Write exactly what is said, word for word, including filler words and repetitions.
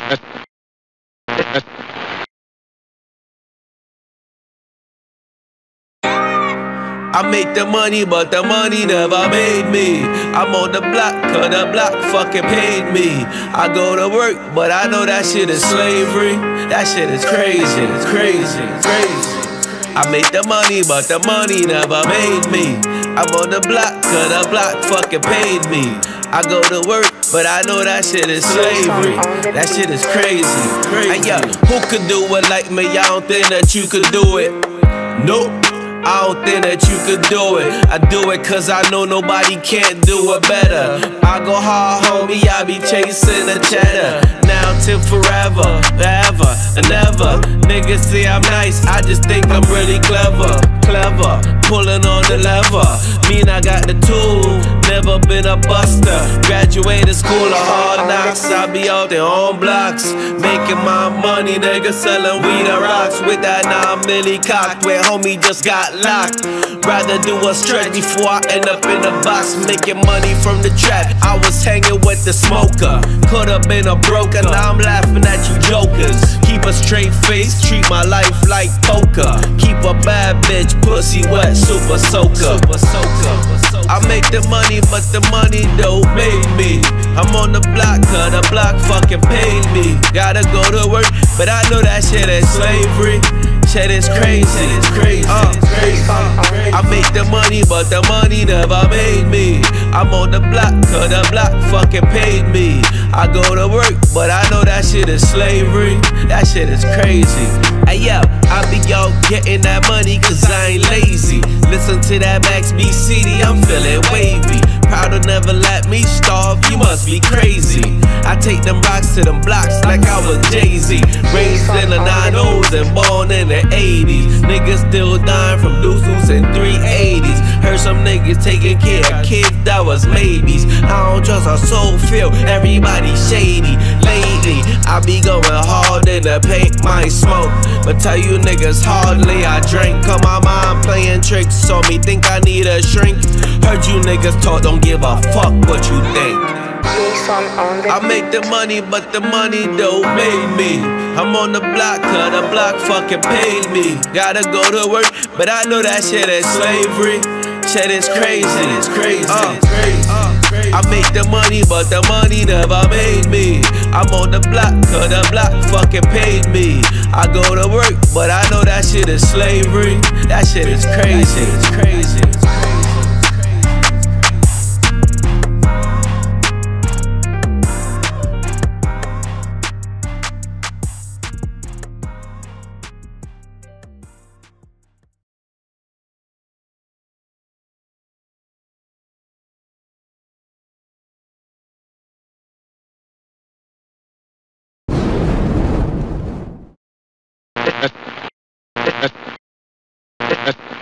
I make the money, but the money never made me. I'm on the block, cause the block fucking paid me. I go to work, but I know that shit is slavery. That shit is crazy, it's crazy, it's crazy. I make the money, but the money never made me. I'm on the block, cause the block fucking paid me. I go to work, but I know that shit is slavery. That shit is crazy, crazy. And yo, who could do it like me? I don't think that you could do it. Nope. I don't think that you could do it. I do it cause I know nobody can't do it better. I go hard, homie, I be chasing the cheddar. Now till forever, forever, and ever. Niggas say I'm nice, I just think I'm really clever. Clever, pulling on the lever. Mean I got the tool, never been a buster. Graduated school of hard knocks, I be out there on blocks. Making my money, nigga, selling weed and rocks. With that nine milli cocked, where homie just got locked. Rather do a stretch before I end up in a box. Making money from the trap, I was hanging with the smoker. Could've been a broker, now I'm laughing at you jokers. Keep a straight face, treat my life like poker. Keep a bad bitch, pussy wet, super soaker. Super soaker. I make the money, but the money don't make me. I'm on the block, cause the block fucking paid me. Gotta go to work, but I know that shit is slavery. Shit is crazy, it's crazy, uh, it's crazy. I make the money, but the money never made me. I'm on the block, cause the block fucking paid me. I go to work, but I know that shit is slavery. That shit is crazy. Hey yo, I be out getting that money cause I ain't lazy. Listen to that Max B C D, I'm feeling wavy. Proud to never let me starve, you must be crazy. I take them rocks to them blocks like I was Jay-Z. Raised in the nine ohs and born in the eighties. Niggas still dying from deuces and three eighties. Heard some niggas taking care of kids that was maybes. I don't trust a soul feel, everybody shady. Lately, I be going hard in the paint, might smoke. But tell you niggas hardly I drink. Cause my mind playing tricks, so me think I need a shrink. Heard you niggas talk, don't give a fuck what you think. I make the money, but the money don't make me. I'm on the block, cause the block fucking paid me. Gotta go to work, but I know that shit is slavery. Shit is crazy, it's crazy, uh, it's crazy. I make the money, but the money never made me. I'm on the block, cause the block fucking paid me. I go to work, but I know that shit is slavery. That shit is crazy, it's crazy, it's crazy. Uh, uh, uh, uh.